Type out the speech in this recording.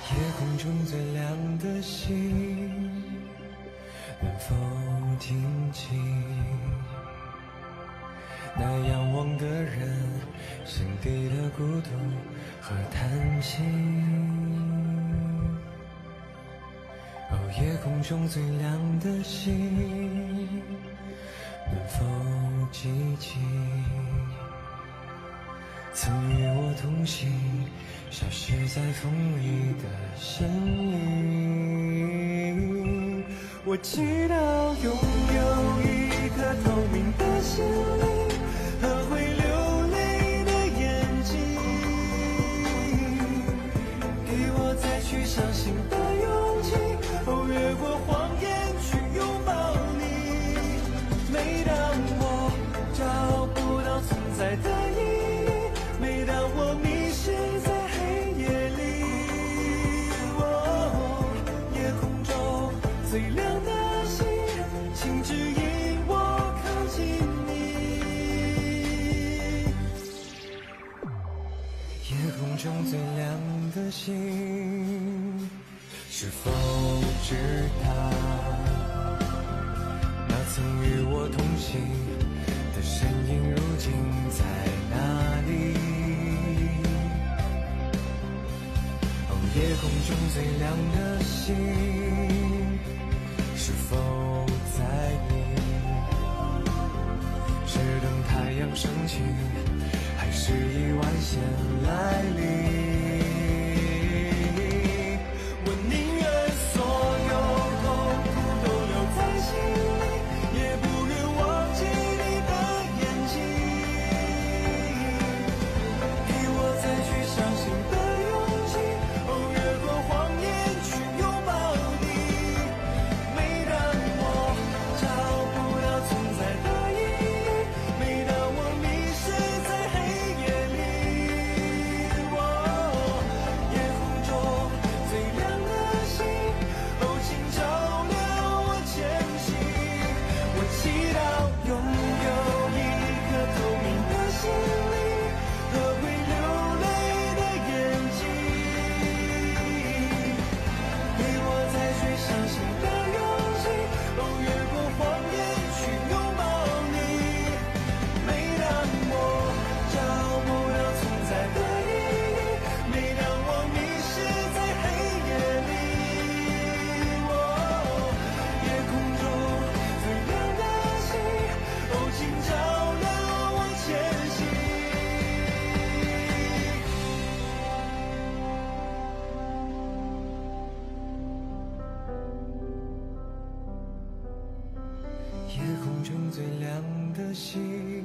夜空中最亮的星，能否听清那仰望的人心底的孤独和叹息？哦，夜空中最亮的星，能否记起曾与我同行，消失在风里的身影？我祈祷拥有一颗透明的心灵和会流泪的眼睛，给我再去相信的勇气。哦，越过谎言去拥抱你。每当我找不到存在的意义，每当我迷失在黑夜里，哦，夜空中最亮的星，请指引我靠近你。夜空中最亮的星，是否知道那曾与我同行的身影如今在哪里？哦，夜空中最亮的星，是否在意？是等太阳升起，还是意外先来临？我宁愿所有痛苦都留在心里，也不愿忘记你的眼睛，给我再去相信的勇气。哦，越过谎言去拥抱你。每当我找不到存在的意义，每当我迷失在黑夜里，哦，夜空中最亮的星，哦，请照亮我前行。我祈祷拥有一颗透明的心灵和会流泪的眼睛，给我再去相信的勇气。哦，越过谎言去拥抱你。每当我找不到存在的意义，每当我迷失在黑夜里，哦，夜空中最亮的星，哦，请照亮我前行。夜空中最亮的星，